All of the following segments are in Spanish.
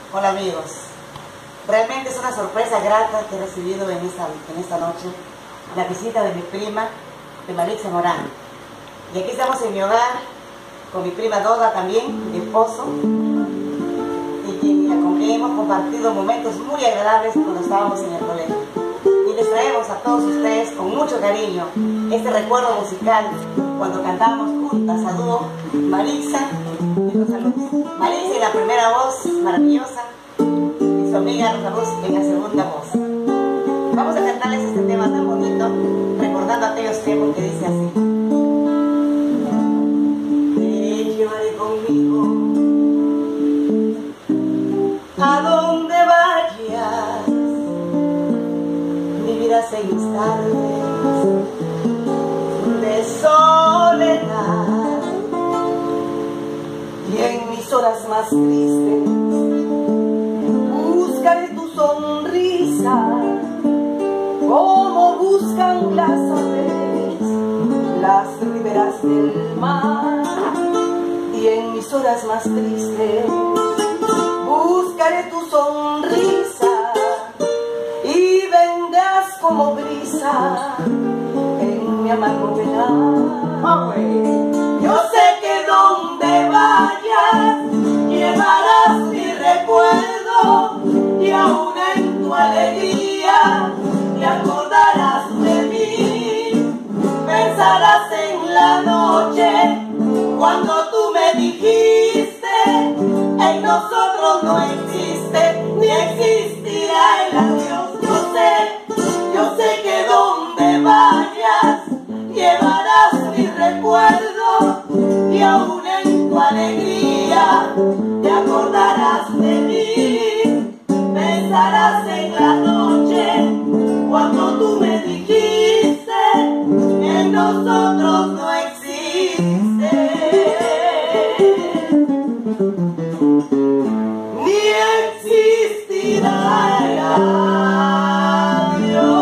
Hola amigos, realmente es una sorpresa grata que he recibido en esta noche la visita de mi prima, de Marixa Morán. Y aquí estamos en mi hogar con mi prima Doda también, mi esposo, y con quien hemos compartido momentos muy agradables cuando estábamos en el colegio. Y les traemos a todos ustedes con mucho cariño este recuerdo musical cuando cantábamos juntas a dúo Marixa y Rosa Luz. Marixa en la primera voz maravillosa y su amiga Rosa Luz en la segunda voz. Vamos a cantarles este tema tan bonito, recordando aquellos tiempos que dice así. Te llevaré conmigo a donde vayas, vivirás en mis tardes de soledad y en mis horas más tristes buscaré tu sonrisa como buscan las aves las riberas del mar, y en mis horas más tristes buscaré tu sonrisa y vendrás como brisa en mi amargo penar. Yo sé que donde vayas llevarás mi recuerdo y aún en tu alegría te acordarás de mí. Pensarás en la noche cuando tú me dijiste: en nosotros no existe ni existirá el adiós. Yo sé que donde vayas llevarás mi recuerdo y aún en tu alegría te acordarás de mí. Pensarás en la noche cuando tú me dijiste: en nosotros no existe ni existirá el adiós.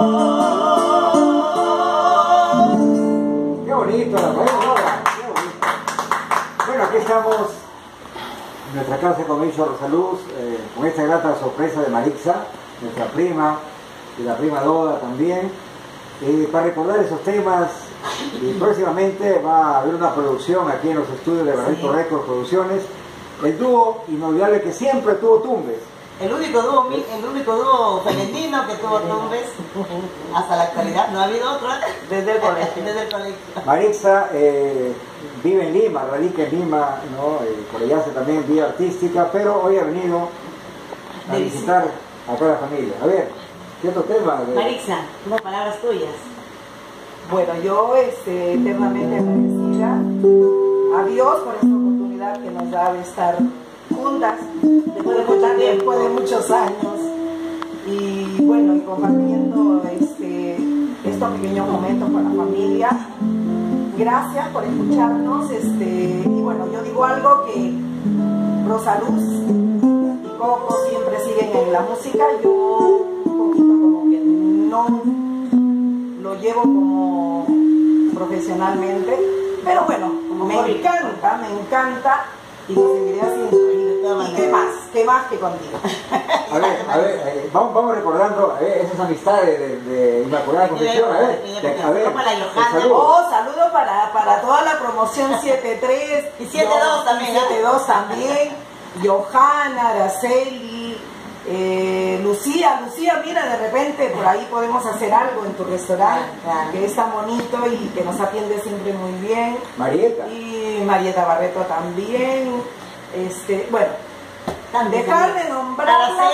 Qué bonito, qué bonito. Bueno, aquí estamos en nuestra casa, como ha dicho Rosa Luz, con esta grata sorpresa de Marixa, nuestra prima, y la prima Doda también, para recordar esos temas. Y próximamente va a haber una producción aquí en los estudios de Barreto Records Producciones, el dúo inolvidable que siempre tuvo tumbes. El único dúo femenino que tuvo tumbes hasta la actualidad. No ha habido otro desde el colegio. Marixa vive en Lima, radica en Lima, ¿no? Por allá hace también vida artística, pero hoy ha venido a visitar a toda la familia. A ver, ¿qué otro tema? Marixa, unas palabras tuyas. Bueno, yo eternamente agradecida a Dios por esta oportunidad que nos da de estar juntas después de muchos años, y bueno, y compartiendo estos pequeños momentos con la familia. Gracias por escucharnos, y bueno, yo digo algo que Rosa Luz y Coco siempre siguen en la música. Yo un poquito como que no lo llevo como profesionalmente, pero bueno, me encanta y lo seguiré haciendo. ¿Y qué más que contigo? A ver, vamos recordando esas amistades de Inmaculada Concepción. A ver, saludos para toda la promoción 7-3 y 7-2 también. 7-2 también. Johanna, Araceli, Lucía, mira, de repente por ahí podemos hacer algo en tu restaurante, que es tan bonito y que nos atiende siempre muy bien. Marieta. Y Marieta Barreto también. Bueno, dejar de nombrarla.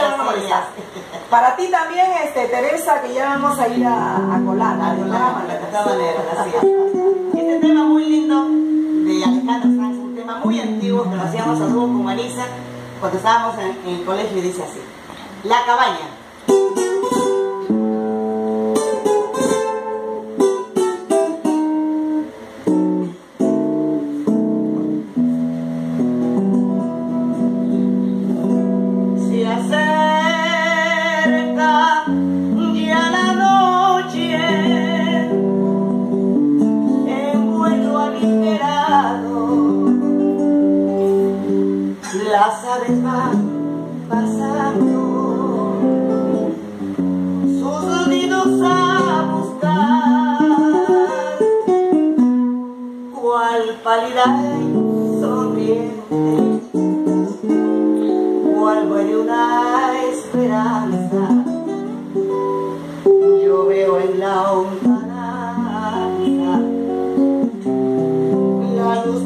Para ti también, Teresa, que ya vamos a ir a colar. De todas maneras, así es. Este tema muy lindo de Alejandro Sanz, un tema muy antiguo que lo hacíamos a dúo con Marisa cuando estábamos en el colegio, y dice así: La cabaña. Se acerca ya la noche en vuelo aligerado, las aves meses van pasando, sus nidos a buscar, cual pálida y sonriente, cual muere una esperanza. Yo veo en la lontananza la luz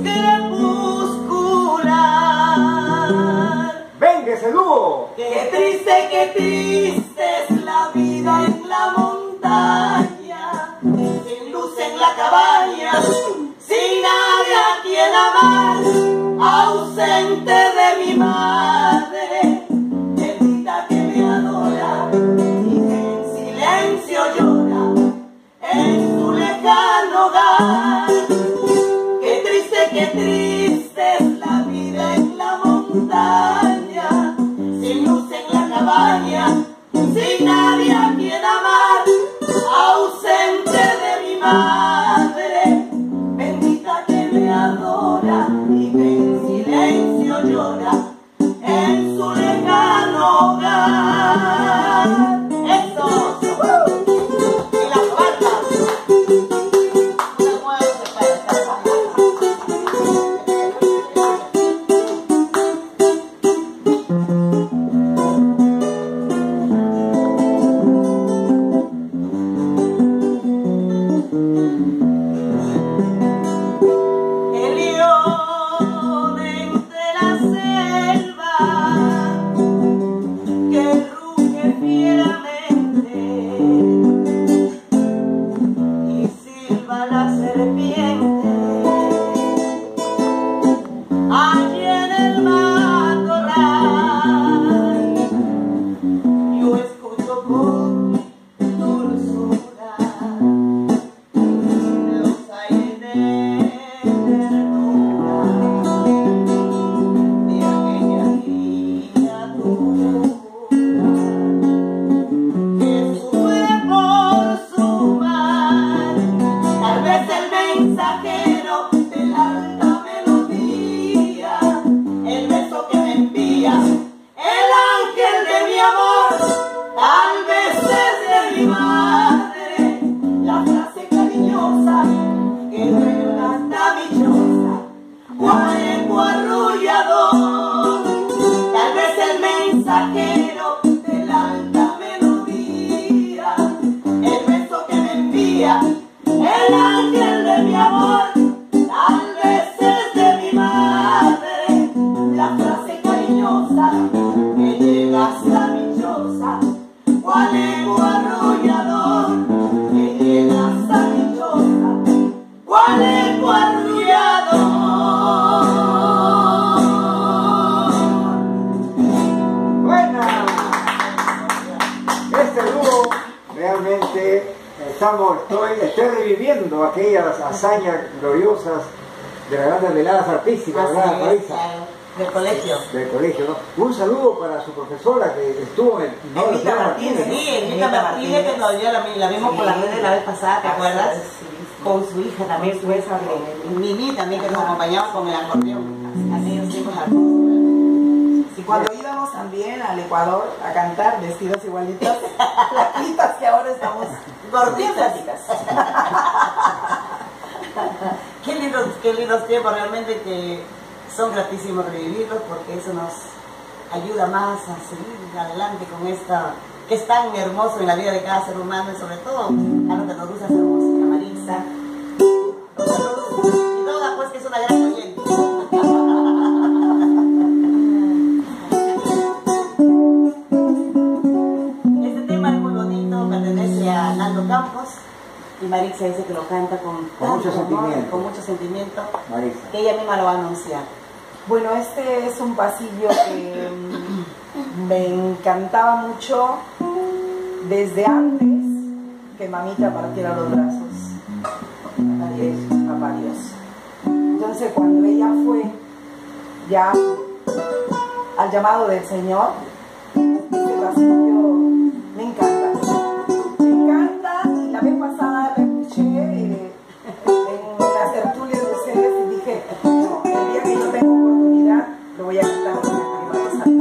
crepuscular. ¡Venga ese dúo! Qué triste es la vida en la montaña, sin luz en la cabaña, sin nadie a quien amar, ausente de mi madre, bendita que me adora y que en silencio llora en su lejano hogar. Qué triste es la vida en la montaña, sin luz en la cabaña, sin nadie a quien amar, ausente de mi madre, bendita que me adora y que en silencio llora en su lejano hogar. ¡Eso! Y las palmas. Una muerte para esta el león entre la selva que ruge fieramente y silba la serpiente allí en el matorral. Yo escucho con dulzura los aires de ternura de aquella criatura que sufre por su mal. Tal vez el mensajero de la alta melodía, el beso que me envía el ángel de mi amor, tal vez es de mi madre, la frase cariñosa que duele hasta dichosa, cual eco arrullador. Tal vez el mensajero de la alta melodía, el beso que me envía el ángel de mi amor, tal vez es de mi madre, la frase cariñosa que llega hasta dichosa, cual eco arrullador, que llega hasta dichosa, cual eco arrullador. ¡Buena! Este dúo realmente estoy reviviendo aquellas hazañas gloriosas de las grandes veladas artísticas, ¿verdad, Marisa? Del colegio. Del colegio, ¿no? Un saludo para su profesora que estuvo en Evita Martínez. Sí, Evita Martínez, que todavía la vimos por las redes la vez pasada, ¿te acuerdas? Con su hija también, su hija, Mimi también, que nos acompañaba con el acordeón. Aquellos tiempos artísticos. Y cuando íbamos también al Ecuador a cantar, vestidos igualitos, flaquitas, que ahora estamos gorditas. Qué lindos tiempos, realmente, que son gratísimos revivirlos, porque eso nos ayuda más a seguir adelante con esta, que es tan hermoso en la vida de cada ser humano, y sobre todo a lo que nos gusta hacer música. Marisa, los saludos, y toda, pues, que es una gran oyente. Este tema es muy bonito, pertenece a Nando Campos, y Marisa dice que lo canta con mucho sentimiento. Con mucho sentimiento, Marisa, que ella misma lo va a anunciar. Bueno, este es un pasillo que me encantaba mucho desde antes que mamita partiera los brazos. Adiós, papá Dios. Entonces, cuando ella fue ya al llamado del Señor, este pasillo me encanta. Me encanta, y la vez pasada la escuché en las tertulias de ustedes y dije, no, el día que yo tenga oportunidad lo voy a cantar porque me va a pasar.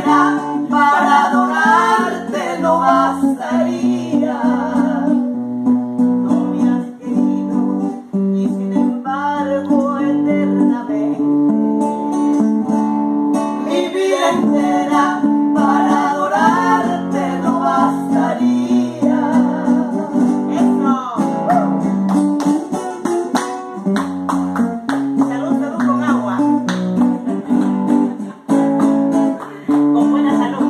entera para adorarte no bastaría. No me has querido y sin embargo eternamente Mi vida entera para adorarte no bastaría. eso. Salud, salud con agua, con buena salud.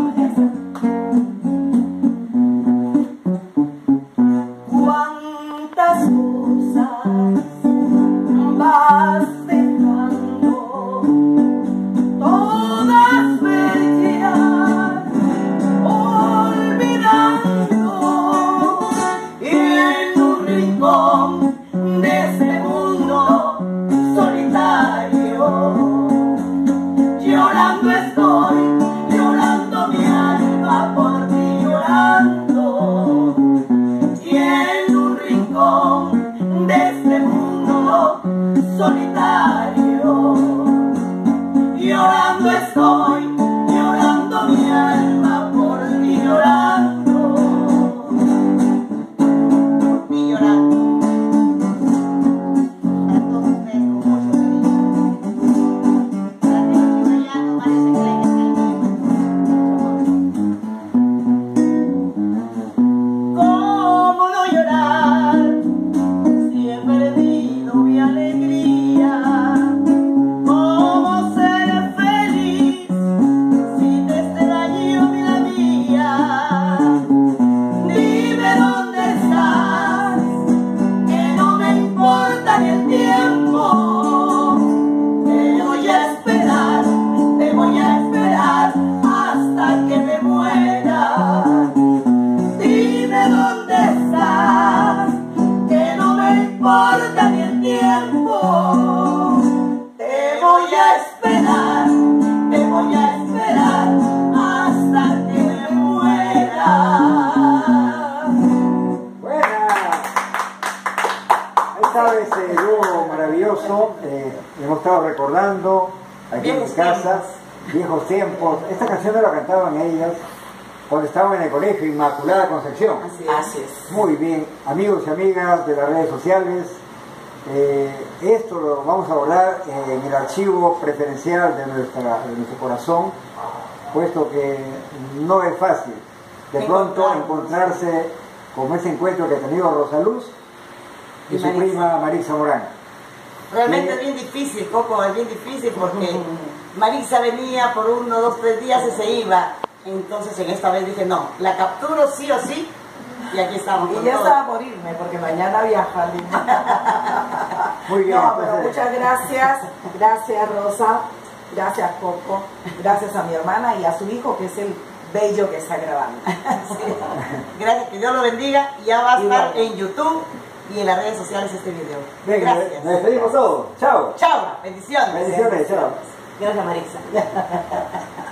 Cuántas cosas vas dejando, todas bellas, olvidando, y en un rincón de este mundo solitario, llorando estoy, llorando mi alma por ti, llorando. Y en un rincón de este mundo solitario, llorando estoy, llorando mi alma por ti, llorando. Y llorando. Para todos ustedes con mucho cariño. Para que los que ya no parece que le ¿Cómo no llorar si he perdido mi alegría? ¿Cómo ser feliz si desde daño vida mía? Dime dónde estás, que no me importa ni el tiempo. Te voy a esperar, te voy a esperar hasta que me muera. Dime dónde estás, que no me importa ni el tiempo. Te voy a esperar, te voy a esperar hasta que me muera. Buena. Ahí está ese dúo maravilloso. Hemos estado recordando aquí en mi Viejos casa, viejos tiempos. Esta canción la cantaban ellas cuando estaban en el colegio Inmaculada Concepción. Así es. Muy bien, amigos y amigas de las redes sociales, esto lo vamos a hablar en el archivo preferencial de nuestro corazón, puesto que no es fácil de pronto encontrarse con ese encuentro que ha tenido Rosaluz y su prima Marixa Morán. Realmente es bien difícil, Coco, es bien difícil porque Marixa venía por 1, 2, 3 días y se iba. Entonces en esta vez dije, no, la capturo sí o sí y aquí estamos. Y ya estaba a morirme porque mañana viaja. Muy bien, No, pero entonces, muchas gracias. Gracias, Rosa. Gracias, Coco. Gracias a mi hermana y a su hijo, que es el bello que está grabando. Gracias, que Dios lo bendiga. Ya va a estar Igual. en YouTube y en las redes sociales este video. bien, Gracias. nos despedimos todos. Chao. Chao, bendiciones. Bendiciones, chao. Gracias, Marisa.